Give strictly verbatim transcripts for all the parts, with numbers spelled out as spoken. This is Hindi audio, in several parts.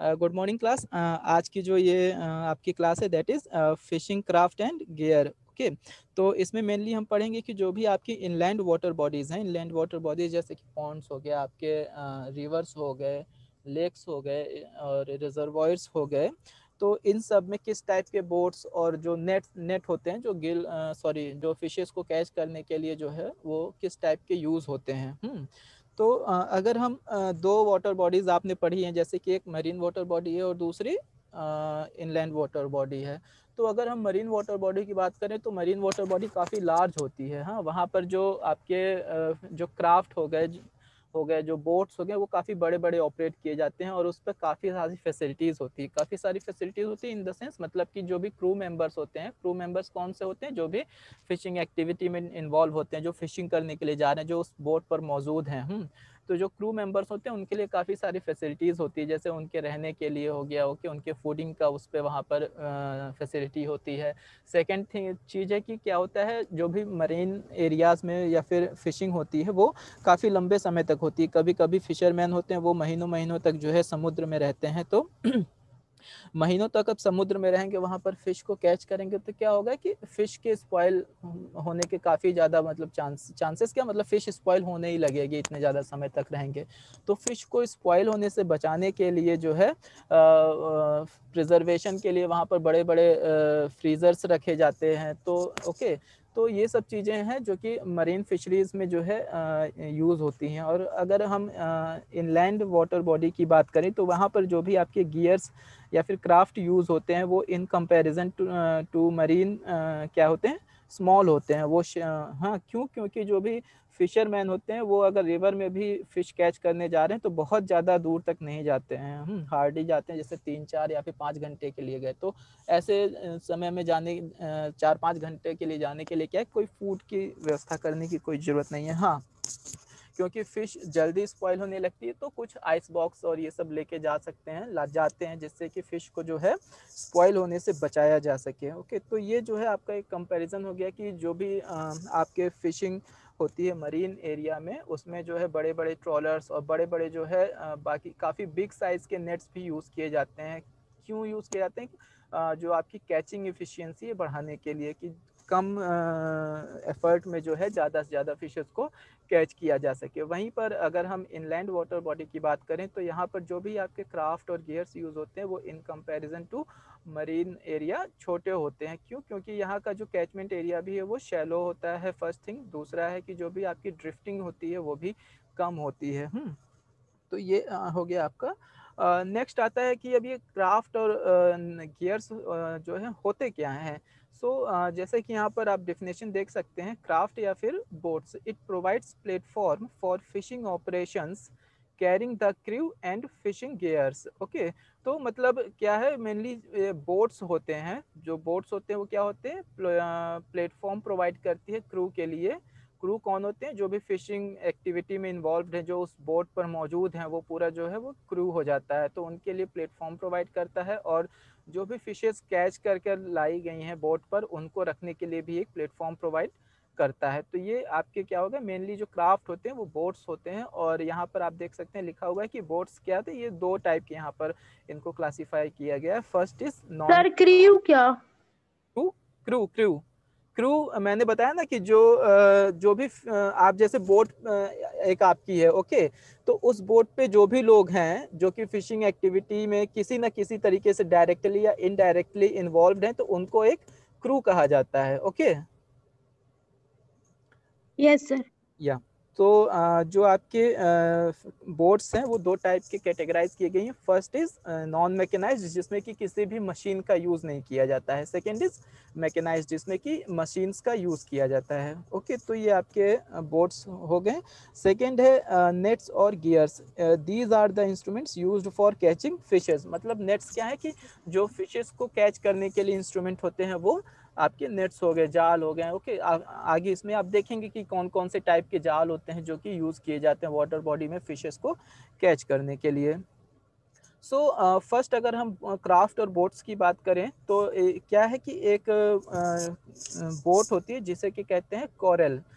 Good morning class. आज की जो ये uh, आपकी क्लास है that is fishing craft and gear. Okay, तो इसमें मेनली हम पढ़ेंगे कि जो भी आपकी इनलैंड वाटर बॉडीज हैं, इनलैंड वाटर बॉडीज जैसे कि पॉन्ड्स हो गए, आपके रिवर्स हो गए, लेक्स हो गए और रिजर्वॉयर्स हो गए, तो इन सब में किस टाइप के बोट्स और जो नेट नेट होते हैं जो गिल सॉरी uh, जो फिशेस को कैच करने के लिए जो है वो किस टाइप के यूज़ होते हैं। हम्म तो अगर हम दो वाटर बॉडीज आपने पढ़ी हैं, जैसे कि एक मरीन वाटर बॉडी है और दूसरी इनलैंड वाटर बॉडी है। तो अगर हम मरीन वाटर बॉडी की बात करें तो मरीन वाटर बॉडी काफ़ी लार्ज होती है। हाँ, वहाँ पर जो आपके जो क्राफ्ट हो गए हो गए जो बोट्स हो गए वो काफ़ी बड़े बड़े ऑपरेट किए जाते हैं और उस पर काफ़ी सारी फैसिलिटीज़ होती है काफ़ी सारी फैसिलिटीज़ होती है इन द सेंस, मतलब कि जो भी क्रू मेंबर्स होते हैं, क्रू मेंबर्स कौन से होते हैं, जो भी फिशिंग एक्टिविटी में इन्वॉल्व होते हैं, जो फिशिंग करने के लिए जा रहे हैं, जो उस बोट पर मौजूद हैं। हम्म तो जो क्रू मेंबर्स होते हैं उनके लिए काफ़ी सारी फैसिलिटीज़ होती है, जैसे उनके रहने के लिए हो गया, ओके, उनके फूडिंग का उस पर वहाँ पर फैसिलिटी होती है। सेकेंड थिंग चीज़ है कि क्या होता है, जो भी मरीन एरियाज़ में या फिर फिशिंग होती है वो काफ़ी लंबे समय तक होती है। कभी कभी फिशरमैन होते हैं वो महीनों महीनों तक जो है समुद्र में रहते हैं, तो महीनों तक अब समुद्र में रहेंगे, वहाँ पर फिश को कैच करेंगे, तो क्या होगा कि फिश के स्पॉइल होने के काफ़ी ज़्यादा मतलब चांस चांसेस क्या मतलब फिश स्पॉइल होने ही लगेगी इतने ज़्यादा समय तक रहेंगे। तो फिश को स्पॉइल होने से बचाने के लिए जो है प्रिजर्वेशन के लिए वहाँ पर बड़े बड़े फ्रीजर्स रखे जाते हैं। तो ओके, तो ये सब चीज़ें हैं जो कि मरीन फिशरीज़ में जो है यूज़ होती हैं। और अगर हम इनलैंड वाटर बॉडी की बात करें तो वहाँ पर जो भी आपके गियर्स या फिर क्राफ्ट यूज़ होते हैं वो in comparison to to marine क्या होते हैं, स्मॉल होते हैं वो। हाँ, क्यों? क्योंकि जो भी फिशरमैन होते हैं वो अगर रिवर में भी फिश कैच करने जा रहे हैं तो बहुत ज़्यादा दूर तक नहीं जाते हैं, हार्डली जाते हैं, जैसे तीन चार या फिर पाँच घंटे के लिए गए। तो ऐसे समय में जाने चार पाँच घंटे के लिए जाने के लिए क्या है, कोई फूड की व्यवस्था करने की कोई ज़रूरत नहीं है। हाँ, क्योंकि फ़िश जल्दी स्पॉइल होने लगती है तो कुछ आइस बॉक्स और ये सब लेके जा सकते हैं, ला जाते हैं, जिससे कि फ़िश को जो है स्पॉइल होने से बचाया जा सके। ओके, तो ये जो है आपका एक कंपैरिजन हो गया कि जो भी आ, आपके फ़िशिंग होती है मरीन एरिया में, उसमें जो है बड़े बड़े ट्रॉलर्स और बड़े बड़े जो है आ, बाकी काफ़ी बिग साइज़ के नेट्स भी यूज़ किए जाते हैं। क्यों यूज़ किए जाते हैं? आ, जो आपकी कैचिंग एफिशिएंसी है बढ़ाने के लिए, कि कम एफर्ट में जो है ज़्यादा से ज़्यादा फिशेस को कैच किया जा सके। वहीं पर अगर हम इनलैंड वाटर बॉडी की बात करें तो यहाँ पर जो भी आपके क्राफ्ट और गियर्स यूज़ होते हैं वो in comparison to marine area छोटे होते हैं। क्यों? क्योंकि यहाँ का जो कैचमेंट एरिया भी है वो शैलो होता है, फर्स्ट थिंग। दूसरा है कि जो भी आपकी ड्रिफ्टिंग होती है वो भी कम होती है। हम्म तो ये अ, हो गया आपका। नेक्स्ट आता है कि अब ये क्राफ्ट और गियर्स जो है होते क्या हैं। सो so, जैसे कि यहाँ पर आप डेफिनेशन देख सकते हैं, क्राफ्ट या फिर boats, it provides platform for fishing operations carrying the crew and fishing gears. Okay, तो मतलब क्या है, मेनली बोट्स होते हैं, जो बोट्स होते हैं वो क्या होते हैं, प्लेटफॉर्म प्रोवाइड करती है क्रू के लिए। क्रू कौन होते हैं? जो भी फिशिंग एक्टिविटी में इन्वॉल्व है, जो उस बोट पर मौजूद हैं, वो पूरा जो है वो क्रू हो जाता है, तो उनके लिए प्लेटफॉर्म प्रोवाइड करता है। और जो भी फिशेस कैच करके लाई गई हैं बोट पर, उनको रखने के लिए भी एक प्लेटफॉर्म प्रोवाइड करता है। तो ये आपके क्या होगा, मेनली जो क्राफ्ट होते हैं वो बोट्स होते हैं। और यहाँ पर आप देख सकते हैं लिखा हुआ है कि बोट्स क्या थे, ये दो टाइप के यहाँ पर इनको क्लासीफाई किया गया है। First is non sir crew क्या? क्रू क्रू क्रू क्रू मैंने बताया ना कि जो जो भी आप जैसे बोट एक आपकी है, ओके, तो उस बोट पे जो भी लोग हैं जो कि फिशिंग एक्टिविटी में किसी ना किसी तरीके से डायरेक्टली या इनडायरेक्टली इन्वॉल्व हैं, तो उनको एक क्रू कहा जाता है। Okay, yes sir. या तो जो आपके बोट्स हैं वो दो टाइप के कैटेगराइज किए गए हैं। फर्स्ट इज नॉन मैकेनाइज्ड, जिसमें कि किसी भी मशीन का यूज़ नहीं किया जाता है। सेकेंड इज मैकेनाइज्ड, जिसमें कि मशीन्स का यूज़ किया जाता है। ओके, तो ये आपके बोट्स हो गए। सेकेंड है नेट्स और gears, these are the instruments used for catching fishes. मतलब नेट्स क्या है कि जो फिशेस को कैच करने के लिए इंस्ट्रूमेंट होते हैं वो आपके नेट्स हो गए, जाल हो गए। ओके, आ, आगे इसमें आप देखेंगे कि कौन कौन से टाइप के जाल होते हैं जो कि यूज़ किए जाते हैं वाटर बॉडी में फिशेस को कैच करने के लिए। सो so, फर्स्ट uh, अगर हम क्राफ्ट और बोट्स की बात करें तो ए, क्या है कि एक बोट uh, होती है जिसे कि कहते हैं कोरल।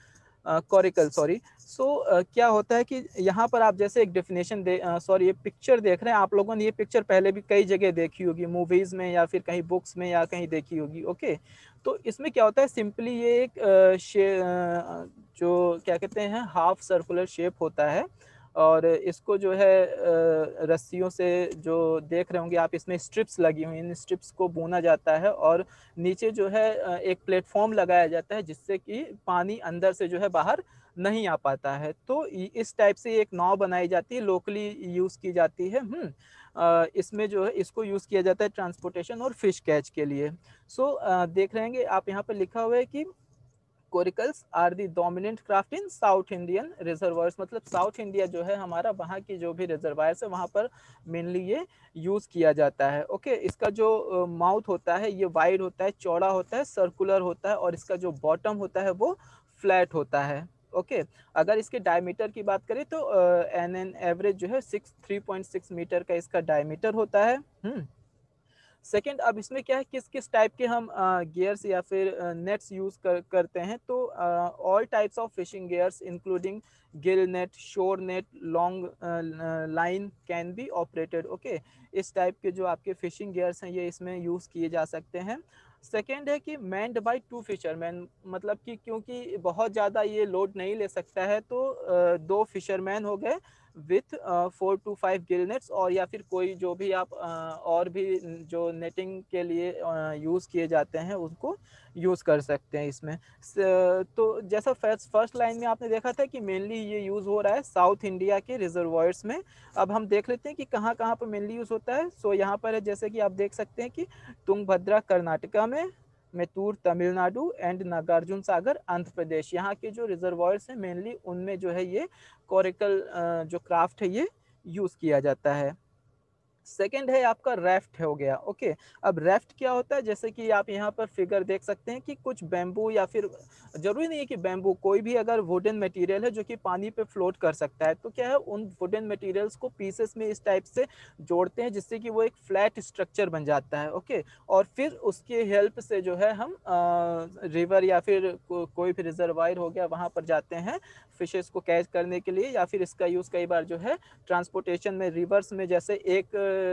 कोरिकल सॉरी। सो क्या होता है कि यहाँ पर आप जैसे एक डेफिनेशन दे सॉरी ये पिक्चर देख रहे हैं, आप लोगों ने ये पिक्चर पहले भी कई जगह देखी होगी, मूवीज में या फिर कहीं बुक्स में या कहीं देखी होगी। ओके, तो इसमें क्या होता है, सिंपली ये एक अ, शे अ, जो क्या कहते हैं हाफ सर्कुलर शेप होता है, और इसको जो है अ, रस्सियों से जो देख रहे होंगे आप, इसमें स्ट्रिप्स लगी हुई हैं, इन स्ट्रिप्स को बुना जाता है और नीचे जो है अ, एक प्लेटफॉर्म लगाया जाता है जिससे कि पानी अंदर से जो है बाहर नहीं आ पाता है। तो इ- इस टाइप से एक नाव बनाई जाती है, लोकली यूज की जाती है। हम्म अ, इसमें जो है इसको यूज किया जाता है ट्रांसपोर्टेशन और फिश कैच के लिए। सो देख रहे हैं आप यहाँ पर लिखा हुआ है कि coracles are the dominant craft in south Indian reservoirs, मतलब साउथ इंडिया जो है हमारा, वहाँ की जो भी रिजर्वायर्स है वहाँ पर मेनली ये यूज किया जाता है। ओके, इसका जो माउथ होता है ये वाइड होता है, चौड़ा होता है, सर्कुलर होता है, और इसका जो बॉटम होता है वो फ्लैट होता है। ओके, अगर इसके डायमीटर की बात करें तो एन एन एवरेज जो है six three point six metre का इसका डायमीटर होता है। हम्म सेकेंड, अब इसमें क्या है, किस किस टाइप के हम गियर्स या फिर नेट्स यूज कर, करते हैं, तो all types of fishing gears including gill net, shore net, long line can be operated. Okay, इस टाइप के जो आपके फिशिंग गियर्स हैं ये इसमें यूज किए जा सकते हैं। सेकेंड है कि मैंड बाई टू फिशरमैन, मतलब कि क्योंकि बहुत ज़्यादा ये लोड नहीं ले सकता है तो uh, दो फिशरमैन हो गए with four two five gill nets, और या फिर कोई जो भी आप uh, और भी जो नेटिंग के लिए यूज़ uh, किए जाते हैं उनको यूज़ कर सकते हैं इसमें। स- तो जैसा फर्स्ट फर्स्ट लाइन में आपने देखा था कि मेनली ये यूज़ हो रहा है साउथ इंडिया के रिजर्वायर्स में। अब हम देख लेते हैं कि कहाँ कहाँ पर मेनली यूज़ होता है। सो so, यहाँ पर है जैसे कि आप देख सकते हैं कि तुंगभद्रा कर्नाटका में, मैतूर तमिलनाडु एंड नागार्जुन सागर आंध्र प्रदेश, यहाँ के जो रिजर्वायर्स हैं मेनली उनमें जो है ये कोरिकल जो क्राफ्ट है ये यूज किया जाता है। सेकेंड है आपका रेफ्ट हो गया। ओके, अब रेफ्ट क्या होता है, जैसे कि आप यहाँ पर फिगर देख सकते हैं कि कुछ बैम्बू या फिर जरूरी नहीं है कि बैम्बू, कोई भी अगर वुडन मटेरियल है जो कि पानी पे फ्लोट कर सकता है, तो क्या है उन वुडन मटेरियल्स को पीसेस में इस टाइप से जोड़ते हैं जिससे कि वो एक फ्लैट स्ट्रक्चर बन जाता है। ओके, और फिर उसके हेल्प से जो है हम रिवर या फिर को, कोई भी रिजर्वायर हो गया वहाँ पर जाते हैं फिशेस को कैच करने के लिए, या फिर इसका यूज़ कई बार जो है ट्रांसपोर्टेशन में, रिवर्स में, जैसे एक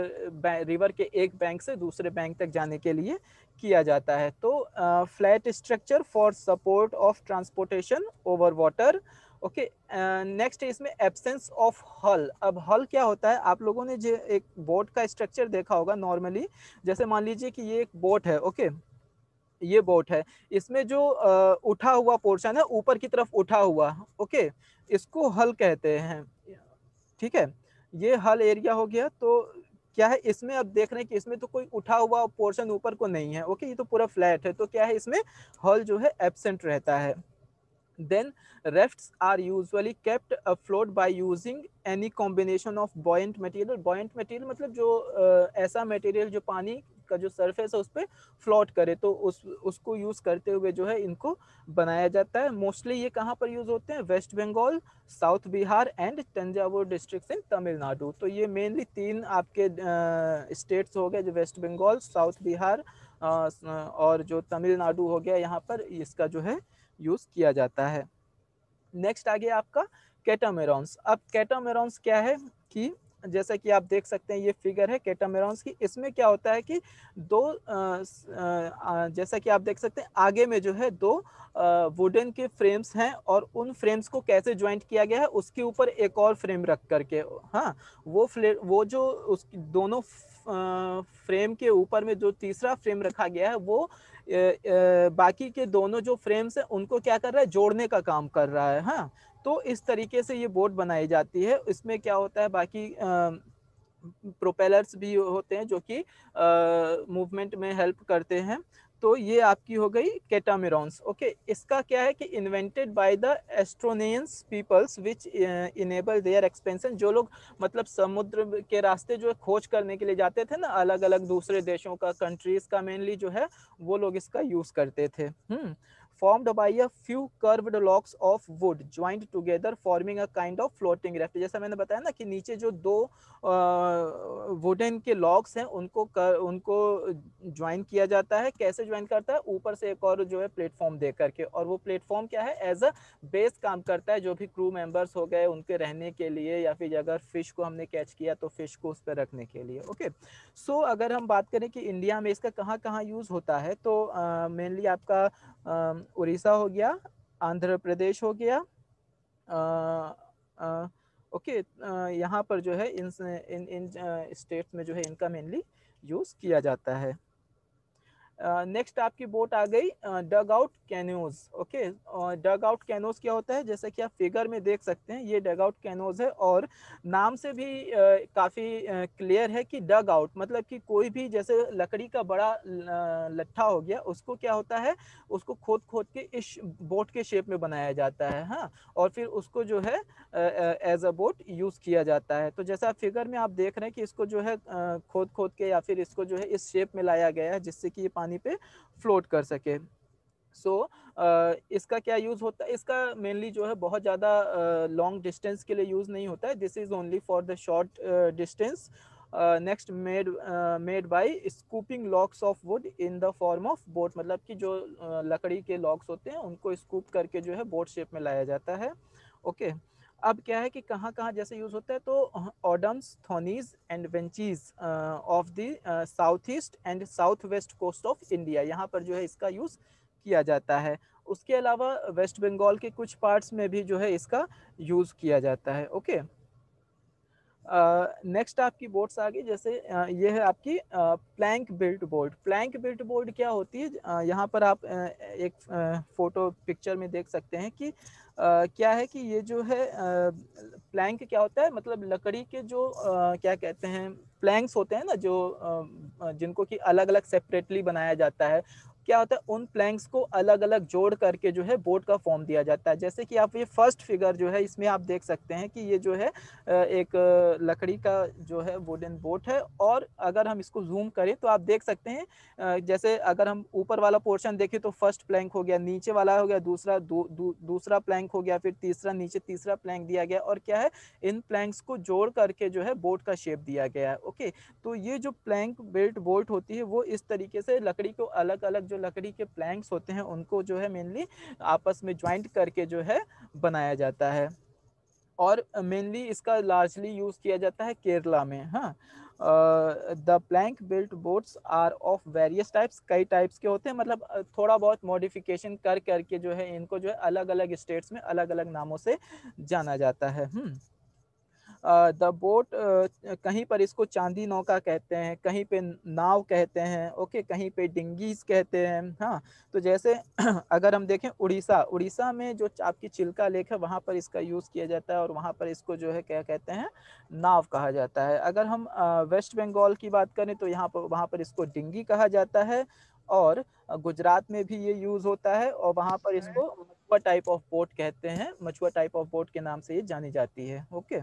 रिवर के एक बैंक से दूसरे बैंक तक जाने के लिए किया जाता है। तो flat structure for support of transportation over water. Okay, next है इसमें एब्सेंस ऑफ हल। अब हल क्या होता है, आप लोगों ने जो एक बोट का स्ट्रक्चर देखा होगा नॉर्मली, जैसे मान लीजिए कि ये एक बोट है। ओके, ये बोट है, इसमें जो uh, उठा हुआ पोर्शन है ऊपर की तरफ उठा हुआ, ओके, इसको हल कहते हैं। ठीक है, ये हल एरिया हो गया। तो क्या है इसमें, अब देख रहे हैं कि इसमें तो कोई उठा हुआ पोर्शन ऊपर को नहीं है। ओके, ये तो पूरा फ्लैट है, तो क्या है इसमें हल जो है एब्सेंट रहता है। Then rafts are usually kept afloat by using any combination of buoyant material. Buoyant material मतलब जो uh, ऐसा मटेरियल जो पानी का जो सरफेस है उस पर फ्लोट करे, तो उस उसको यूज करते हुए जो है इनको बनाया जाता है। मोस्टली ये कहाँ पर यूज होते हैं, West Bengal, south Bihar and Thanjavur district in Tamil Nadu. तो ये मेनली तीन आपके स्टेट्स हो गए, जो वेस्ट बंगाल, साउथ बिहार और जो तमिलनाडु हो गया, यहाँ पर इसका जो है यूज किया जाता है। नेक्स्ट आ गया आपका कैटामेरॉन्स। अब कैटामेरॉन्स क्या है कि जैसा कि आप देख सकते हैं ये फिगर है कैटामेरॉन्स की। इसमें क्या होता है कि दो आ, आ, जैसा कि आप देख सकते हैं आगे में जो है दो वुडन के फ्रेम्स हैं, और उन फ्रेम्स को कैसे ज्वाइंट किया गया है, उसके ऊपर एक और फ्रेम रख करके, हाँ, वो फ्ले वो जो उस दोनों फ्रेम के ऊपर में जो तीसरा फ्रेम रखा गया है वो ए, ए, बाकी के दोनों जो फ्रेम्स हैं उनको क्या कर रहा है, जोड़ने का काम कर रहा है। हाँ, तो इस तरीके से ये बोट बनाई जाती है। इसमें क्या होता है, बाकी प्रोपेलर्स भी होते हैं जो कि मूवमेंट में हेल्प करते हैं। तो ये आपकी हो गई कैटामेरॉन्स। ओके, इसका क्या है कि invented by the Austronesians peoples which enable their expansion. जो लोग मतलब समुद्र के रास्ते जो है खोज करने के लिए जाते थे ना, अलग अलग दूसरे देशों का, कंट्रीज का मेनली जो है, वो लोग इसका यूज करते थे। हम्म formed by a few curved logs of wood joined together forming a kind of floating raft। जैसा मैंने बताया ना कि नीचे जो दो वुडन के लॉग्स हैं उनको कर, उनको ज्वाइन किया जाता है। कैसे ज्वाइन करता है? ऊपर से एक और जो है प्लेटफॉर्म दे करके, और वो प्लेटफॉर्म क्या है? एज अ बेस काम करता है, जो भी क्रू मेंबर्स हो गए उनके रहने के लिए, या फिर अगर फिश को हमने कैच किया तो फिश को उस पर रखने के लिए। ओके, सो so, अगर हम बात करें कि इंडिया में इसका कहाँ कहाँ यूज़ होता है, तो मेनली uh, आपका उड़ीसा हो गया, आंध्र प्रदेश हो गया, ओके, यहाँ पर जो है इन इन इन स्टेट्स में जो है इनका मेनली यूज़ किया जाता है। नेक्स्ट uh, आपकी बोट आ गई dugout canoes. Okay, dugout canoes क्या होता है? जैसे कि आप फिगर में देख सकते हैं, ये डग आउट कैनोज है, और नाम से भी uh, काफ़ी क्लियर uh, है कि डग आउट मतलब कि कोई भी जैसे लकड़ी का बड़ा लट्ठा हो गया, उसको क्या होता है, उसको खोद खोद के इस बोट के शेप में बनाया जाता है। हाँ, और फिर उसको जो है एज अ बोट यूज़ किया जाता है। तो जैसा फिगर में आप देख रहे हैं कि इसको जो है uh, खोद खोद के या फिर इसको जो है इस शेप में लाया गया है, जिससे कि ये पानी पे फ्लोट कर सके। सो so, uh, इसका क्या यूज़ होता है? इसका मेनली जो है बहुत ज़्यादा लॉन्ग uh, डिस्टेंस के लिए यूज़ नहीं होता है। This is only for the short distance. Next made made by scooping logs of wood in the form of boat, मतलब कि जो uh, लकड़ी के लॉक्स होते हैं उनको स्कूप करके जो है बोट शेप में लाया जाता है। Okay okay. अब क्या है कि कहाँ कहाँ जैसे यूज़ होता है, तो ऑडम्स, थोनीज एंड वेंचीज of the south east and south west coast of India, यहाँ पर जो है इसका यूज़ किया जाता है। उसके अलावा वेस्ट बंगाल के कुछ पार्ट्स में भी जो है इसका यूज़ किया जाता है। ओके, नेक्स्ट uh, आपकी बोट्स आ गई, जैसे uh, ये है आपकी plank built boat. Plank built boat क्या होती है? uh, यहाँ पर आप uh, एक फोटो uh, पिक्चर में देख सकते हैं कि uh, क्या है कि ये जो है प्लैंक uh, क्या होता है, मतलब लकड़ी के जो uh, क्या कहते हैं, प्लैंक्स होते हैं ना, जो uh, जिनको कि अलग अलग सेपरेटली बनाया जाता है। क्या होता है, उन प्लैंक्स को अलग अलग जोड़ करके जो है बोट का फॉर्म दिया जाता है। जैसे कि आप ये फर्स्ट फिगर जो है इसमें आप देख सकते हैं कि ये जो है एक लकड़ी का जो है वुडन बोट है, और अगर हम इसको जूम करें तो आप देख सकते हैं, जैसे अगर हम ऊपर वाला पोर्शन देखें तो फर्स्ट प्लैंक हो गया, नीचे वाला हो गया दूसरा, दू, दू, दूसरा प्लैंक हो गया, फिर तीसरा, नीचे तीसरा प्लैंक दिया गया, और क्या है, इन प्लैंक्स को जोड़ करके जो है बोट का शेप दिया गया है। ओके, तो ये जो प्लैंक बिल्ट बोट होती है वो इस तरीके से लकड़ी को अलग अलग जो लकड़ी के प्लैंक्स होते हैं उनको जो है मेनली आपस में ज्वाइंट करके जो है बनाया जाता है, और मेनली इसका लार्जली यूज़ किया जाता है केरला में। हाँ, the plank built boats are of various types, कई टाइप्स के होते हैं, मतलब थोड़ा बहुत मॉडिफिकेशन कर करके जो है इनको जो है अलग अलग स्टेट्स में अलग अलग नामों से जाना जाता है। हम्म द बोट, कहीं पर इसको चांदी नौका कहते हैं, कहीं पे नाव कहते हैं, ओके, कहीं पे डिंगीज कहते हैं। हाँ, तो जैसे अगर हम देखें उड़ीसा, उड़ीसा में जो आपकी चिल्का लेक है वहाँ पर इसका यूज़ किया जाता है, और वहाँ पर इसको जो है क्या कहते हैं, नाव कहा जाता है। अगर हम वेस्ट बंगाल की बात करें तो यहाँ पर वहाँ पर इसको डिंगी कहा जाता है, और गुजरात में भी ये यूज़ होता है, और वहाँ पर इसको मछुआ टाइप ऑफ बोट कहते हैं, मछुआ टाइप ऑफ बोट के नाम से ये जानी जाती है। ओके,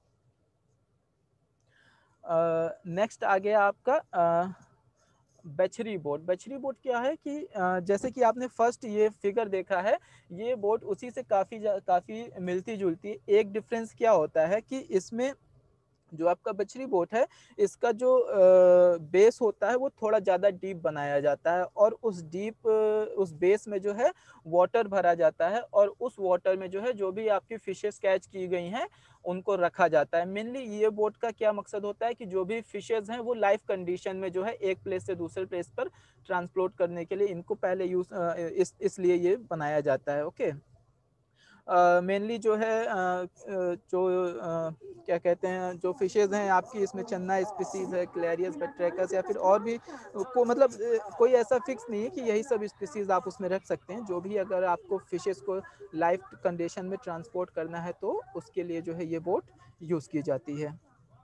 नेक्स्ट आ गया आपका बछरी बोट। बछरी बोट क्या है कि uh, जैसे कि आपने फर्स्ट ये फिगर देखा है, ये बोट उसी से काफ़ी काफ़ी मिलती जुलती। एक डिफरेंस क्या होता है कि इसमें जो आपका बछरी बोट है, इसका जो बेस होता है वो थोड़ा ज़्यादा डीप बनाया जाता है, और उस डीप उस बेस में जो है वाटर भरा जाता है, और उस वाटर में जो है जो भी आपकी फिशेस कैच की गई हैं उनको रखा जाता है। मेनली ये बोट का क्या मकसद होता है कि जो भी फिशेज हैं वो लाइफ कंडीशन में जो है एक प्लेस से दूसरे प्लेस पर ट्रांसपोर्ट करने के लिए इनको पहले यूज़ इस इसलिए ये बनाया जाता है। ओके, मेनली uh, जो है uh, जो uh, क्या कहते हैं, जो फिशेज हैं आपकी, इसमें चन्ना स्पीसीज है, क्लेरियस, बेट्रैकस, या फिर और भी को, मतलब कोई ऐसा फिक्स नहीं है कि यही सब स्पीसीज आप उसमें रख सकते हैं। जो भी अगर आपको फिशेज को लाइफ कंडीशन में ट्रांसपोर्ट करना है तो उसके लिए जो है ये बोट यूज़ की जाती है।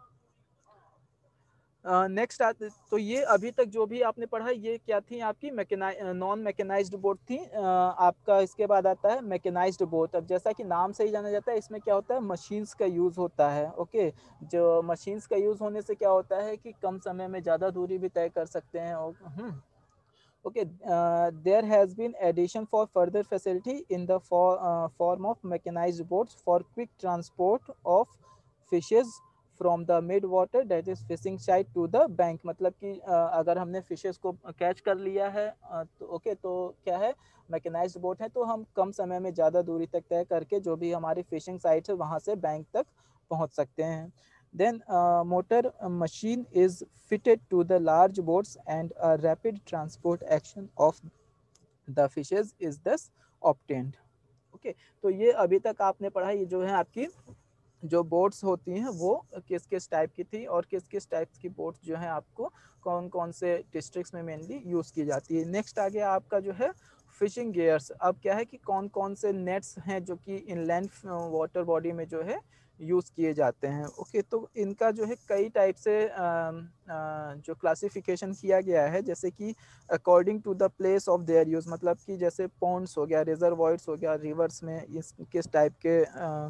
नेक्स्ट uh, तो ये अभी तक जो भी आपने पढ़ा ये क्या थी, आपकी मैकेनाइ नॉन मैकेनाइज्ड बोट थी। uh, आपका इसके बाद आता है मैकेनाइज्ड बोट। अब जैसा कि नाम से ही जाना जाता है, इसमें क्या होता है, मशीन्स का यूज़ होता है। ओके, जो मशीन्स का यूज़ होने से क्या होता है कि कम समय में ज़्यादा दूरी भी तय कर सकते हैं। और Okay, uh, there has been addition for further facility in the for, uh, form of mechanized boats for quick transport of fishes from the mid water that is fishing site to the bank. मतलब कि uh, अगर हमने फिशेस को कैच कर लिया है uh, तो ओके okay, तो क्या है, मैकेनाइज्ड बोट है, तो हम कम समय में ज़्यादा दूरी तक तय करके जो भी हमारी फिशिंग साइट है वहाँ से बैंक तक पहुँच सकते हैं. Then uh, motor uh, machine is fitted to the large boats and a rapid transport action of the fishes is thus obtained. Okay okay, तो ये अभी तक आपने पढ़ा, ये जो है आपकी जो बोट्स होती हैं वो किस किस टाइप की थी और किस किस टाइप की बोट्स जो है आपको कौन कौन से डिस्ट्रिक्ट्स में मेनली यूज़ की जाती है. नेक्स्ट आ गया आपका जो है फिशिंग गियर्स. अब क्या है कि कौन कौन से नेट्स हैं जो कि इनलैंड वाटर बॉडी में जो है यूज़ किए जाते हैं. ओके okay, तो इनका जो है कई टाइप से आ, आ, जो क्लासिफिकेशन किया गया है, जैसे कि according to the place of their use, मतलब कि जैसे पॉन्ड्स हो गया, रिजर्वॉयर्स हो गया, रिवर्स में इस किस टाइप के आ,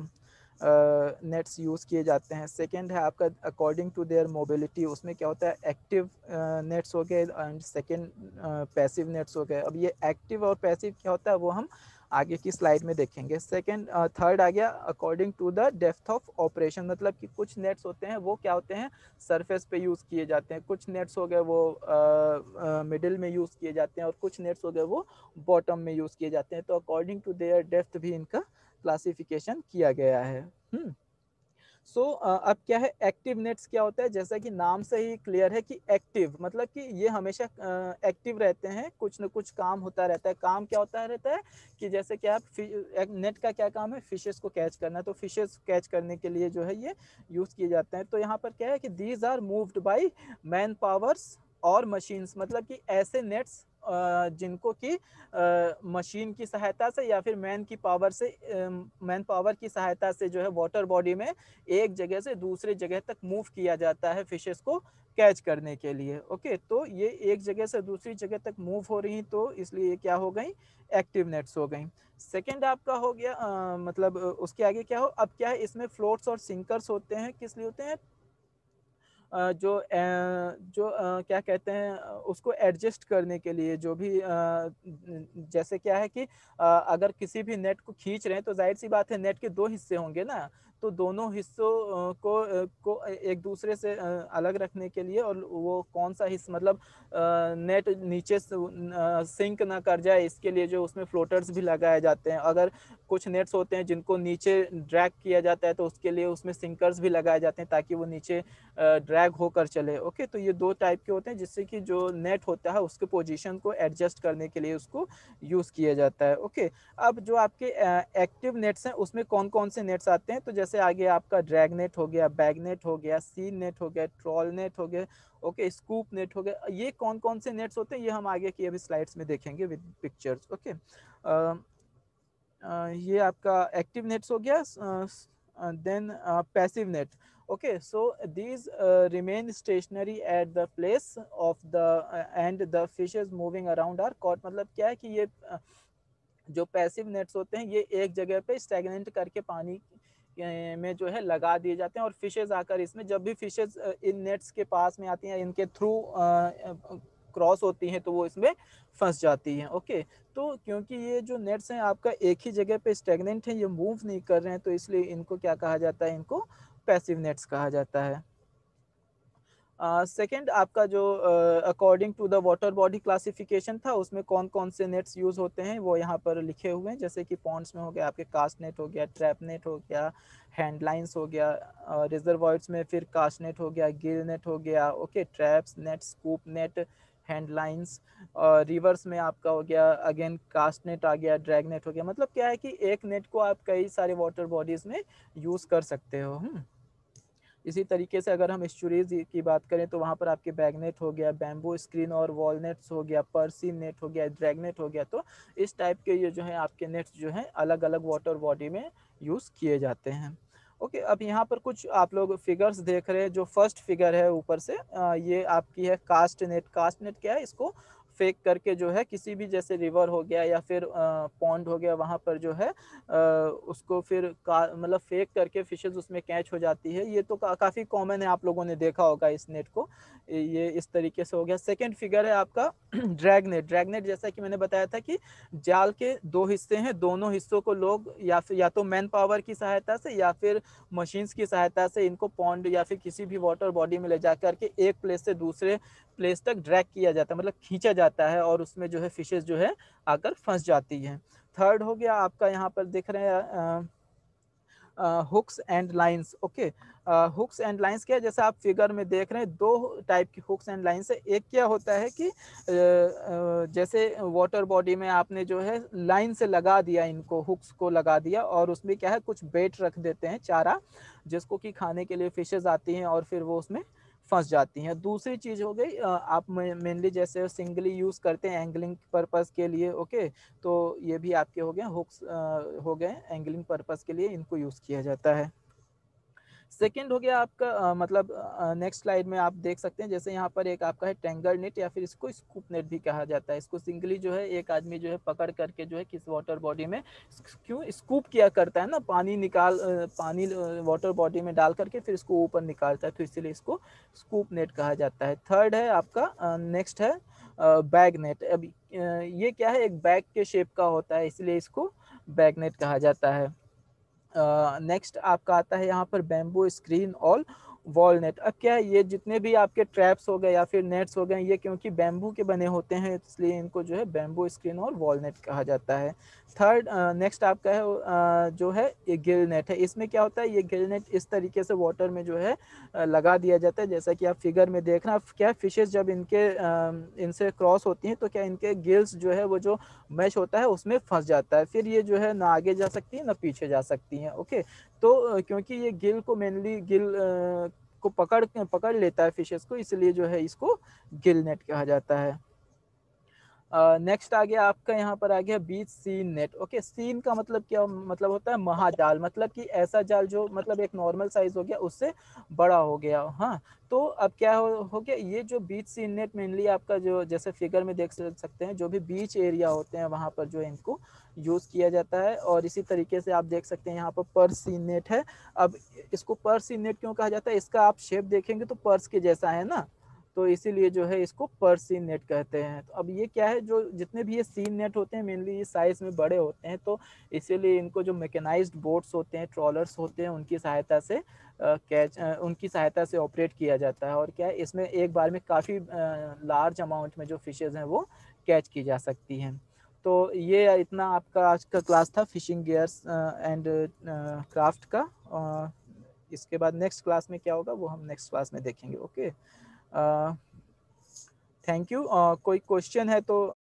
नेट्स uh, यूज़ किए जाते हैं. सेकेंड है आपका अकॉर्डिंग टू देयर मोबिलिटी, उसमें क्या होता है एक्टिव नेट्स हो गए एंड सेकेंड पैसिव नेट्स हो गए. अब ये एक्टिव और पैसिव क्या होता है वो हम आगे की स्लाइड में देखेंगे. सेकेंड थर्ड आ गया according to the depth of operation, मतलब कि कुछ नेट्स होते हैं वो क्या होते हैं सरफेस पे यूज़ किए जाते हैं, कुछ नेट्स हो गए वो मिडिल uh, uh, में यूज़ किए जाते हैं और कुछ नेट्स हो गए वो बॉटम में यूज़ किए जाते हैं. तो अकॉर्डिंग टू देयर डेप्थ भी इनका क्लासिफिकेशन किया गया है. हम्म सो so, uh, अब क्या है एक्टिव नेट्स क्या होता है, जैसा कि नाम से ही क्लियर है कि एक्टिव मतलब कि ये हमेशा एक्टिव uh, रहते हैं, कुछ न कुछ काम होता रहता है. काम क्या होता रहता है कि जैसे कि आप नेट का क्या काम है, फिशेस को कैच करना, तो फिशेस कैच करने के लिए जो है ये यूज़ किए जाते हैं. तो यहाँ पर क्या है कि these are moved by man powers और मशीन्स, मतलब कि ऐसे नेट्स जिनको कि मशीन की सहायता से या फिर मैन की पावर से मैन पावर की सहायता से जो है वाटर बॉडी में एक जगह से दूसरे जगह तक मूव किया जाता है फिशेस को कैच करने के लिए. ओके तो ये एक जगह से दूसरी जगह तक मूव हो रही, तो इसलिए ये क्या हो गई एक्टिव नेट्स हो गई. सेकेंड आपका हो गया आ, मतलब उसके आगे क्या हो, अब क्या है इसमें फ्लोट्स और सिंकर्स होते हैं, किस लिए होते हैं जो जो क्या कहते हैं उसको एडजस्ट करने के लिए, जो भी जैसे क्या है कि अगर किसी भी नेट को खींच रहे हैं तो जाहिर सी बात है नेट के दो हिस्से होंगे ना, तो दोनों हिस्सों को को एक दूसरे से अलग रखने के लिए, और वो कौन सा हिस्सा मतलब नेट नीचे सिंक ना कर जाए इसके लिए जो उसमें फ्लोटर्स भी लगाए जाते हैं. अगर कुछ नेट्स होते हैं जिनको नीचे ड्रैग किया जाता है तो उसके लिए उसमें सिंकर्स भी लगाए जाते हैं ताकि वो नीचे ड्रैग होकर चले. ओके तो ये दो टाइप के होते हैं जिससे कि जो नेट होता है उसके पोजीशन को एडजस्ट करने के लिए उसको यूज़ किया जाता है. ओके अब जो आपके एक्टिव नेट्स हैं उसमें कौन कौन से नेट्स आते हैं, तो जैसे आगे आपका ड्रैग नेट हो गया, बैग नेट हो गया, सीन नेट हो गया, ट्रॉल नेट हो गया, ओके स्कूप नेट हो गया. ये कौन कौन से नेट्स होते हैं ये हम आगे की अभी स्लाइड्स में देखेंगे विद पिक्चर्स. ओके ये आपका एक्टिव नेट्स हो गया. Then passive net. Okay, so these uh, remain stationary at the place of the uh, and the fishes moving around are caught. मतलब क्या है कि ये uh, जो पैसिव नेट्स होते हैं ये एक जगह पे स्टैग्नेंट करके पानी में जो है लगा दिए जाते हैं, और फिशेज आकर इसमें जब भी फिशेज इन नेट्स के पास में आती हैं इनके थ्रू क्रॉस होती हैं तो वो इसमें फंस जाती हैं. ओके तो क्योंकि ये जो नेट्स हैं आपका एक ही जगह पे स्टैग्नेंट हैं, ये मूव नहीं कर रहे हैं, तो इसलिए इनको क्या कहा जाता है, इनको पैसिव नेट्स कहा जाता है. सेकेंड uh, आपका जो according to the water body classification था उसमें कौन कौन से नेट्स यूज होते हैं वो यहाँ पर लिखे हुए हैं, जैसे कि पॉन्ड्स में हो गया आपके कास्ट नेट हो गया, ट्रैप नेट हो गया, हैंड लाइन्स हो गया, रिजर्वॉयर्स में फिर कास्ट नेट हो गया, गिल नेट हो गया, okay traps net, scoop net, hand lines, और रिवर्स में आपका हो गया अगेन कास्ट नेट आ गया, ड्रैग नेट हो गया. मतलब क्या है कि एक नेट को आप कई सारे वाटर बॉडीज में यूज कर सकते हो. हम्म इसी तरीके से अगर हम स्टोरेज की बात करें तो वहाँ पर आपके बैगनेट हो गया, बैम्बू स्क्रीन और वॉलनेट्स हो गया, पर्सी नेट हो गया, ड्रैगनेट हो गया. तो इस टाइप के ये जो है आपके नेट्स जो हैं अलग अलग वाटर बॉडी में यूज़ किए जाते हैं. ओके okay, अब यहाँ पर कुछ आप लोग फिगर्स देख रहे हैं. जो फर्स्ट फिगर है ऊपर से आ, ये आपकी है कास्ट नेट. कास्ट नेट क्या है, इसको फेंक करके जो है किसी भी जैसे रिवर हो गया या फिर पॉन्ड हो गया, वहाँ पर जो है अ, उसको फिर का मतलब फेंक करके फिशेस उसमें कैच हो जाती है। ये तो का, काफ़ी कॉमन है, आप लोगों ने देखा होगा इस नेट को। ये इस तरीके से हो गया। सेकंड फिगर है आपका ड्रैग नेट। ड्रैग नेट जैसा कि मैंने बताया था कि जाल के दो हिस्से हैं, दोनों हिस्सों को लोग या फिर या तो मैन पावर की सहायता से या फिर मशीन्स की सहायता से इनको पॉन्ड या फिर किसी भी वाटर बॉडी में ले जा करके एक प्लेस से दूसरे प्लेस तक ड्रैग किया जाता है, मतलब खींचा जाता है, और उसमें जो है फिशेस जो है आकर फंस जाती हैं। थर्ड हो गया आपका, यहाँ पर दिख रहे हैं hooks and lines. Okay, hooks and lines क्या है, जैसे आप फिगर में देख रहे हैं दो टाइप की हुक्स एंड लाइंस है। एक क्या होता है कि uh, uh, जैसे वाटर बॉडी में आपने जो है लाइन से लगा दिया, इनको हुक्स को लगा दिया, और उसमें क्या है कुछ बेट रख देते हैं, चारा, जिसको कि खाने के लिए फिशेज आती हैं और फिर वो उसमें फंस जाती हैं। दूसरी चीज हो गई, आप मेनली जैसे सिंगली यूज करते हैं एंगलिंग पर्पस के लिए। ओके, तो ये भी आपके हो गए हुक्स, हो गए एंगलिंग पर्पस के लिए, इनको यूज किया जाता है। सेकेंड हो गया आपका आ, मतलब नेक्स्ट स्लाइड में आप देख सकते हैं, जैसे यहाँ पर एक आपका है टेंगर नेट या फिर इसको स्कूप नेट भी कहा जाता है। इसको सिंगली जो है एक आदमी जो है पकड़ करके जो है किस वाटर बॉडी में क्यों स्कूप किया करता है ना, पानी निकाल पानी वाटर बॉडी में डाल करके फिर इसको ऊपर निकालता है, तो इसीलिए इसको स्कूप नेट कहा जाता है। थर्ड है आपका नेक्स्ट है बैग नेट। अब ये क्या है, एक बैग के शेप का होता है, इसलिए इसको बैग नेट कहा जाता है। नेक्स्ट uh, आपका आता है यहाँ पर बैम्बू स्क्रीन और वॉल नेट। अब क्या है, ये जितने भी आपके ट्रैप्स हो गए या फिर नेट्स हो गए, ये क्योंकि बैम्बू के बने होते हैं इसलिए इनको जो है बैम्बू स्क्रीन और वॉल नेट कहा जाता है। थर्ड नेक्स्ट आपका है uh, जो है ये गिल नेट है। इसमें क्या होता है, ये गिल नेट इस तरीके से वाटर में जो है uh, लगा दिया जाता है, जैसा कि आप फिगर में देख रहे हैं। क्या फिशेस जब इनके uh, इनसे क्रॉस होती हैं तो क्या इनके गिल्स जो है वो जो मैश होता है उसमें फंस जाता है, फिर ये जो है ना आगे जा सकती है ना पीछे जा सकती है। ओके, तो क्योंकि ये गिल को मेनली गिल को पकड़ पकड़ लेता है फिशेस को, इसलिए जो है इसको गिल नेट कहा जाता है। नेक्स्ट uh, आ गया आपका, यहाँ पर आ गया beach seine net. Okay, seine का मतलब क्या मतलब होता है, महाजाल, मतलब कि ऐसा जाल जो मतलब एक नॉर्मल साइज हो गया उससे बड़ा हो गया। हाँ, तो अब क्या हो, हो गया, ये जो बीच सीन नेट मेनली आपका जो जैसे फिगर में देख सकते हैं, जो भी बीच एरिया होते हैं वहां पर जो इनको यूज किया जाता है। और इसी तरीके से आप देख सकते हैं यहाँ पर पर्स सीन नेट है। अब इसको पर्स सीन नेट क्यों कहा जाता है, इसका आप शेप देखेंगे तो पर्स के जैसा है ना, तो इसीलिए जो है इसको पर सीन नेट कहते हैं। तो अब ये क्या है, जो जितने भी ये सीन नेट होते हैं मेनली ये साइज में बड़े होते हैं, तो इसीलिए इनको जो मैकेनाइज्ड बोट्स होते हैं, ट्रॉलर्स होते हैं, उनकी सहायता से कैच उनकी सहायता से ऑपरेट किया जाता है। और क्या है, इसमें एक बार में काफ़ी लार्ज अमाउंट में जो फिशेज हैं वो कैच की जा सकती हैं। तो ये इतना आपका आज का क्लास था फिशिंग गियर्स एंड क्राफ्ट का। uh, इसके बाद नेक्स्ट क्लास में क्या होगा वो हम नेक्स्ट क्लास में देखेंगे। Okay, thank you. कोई क्वेश्चन है तो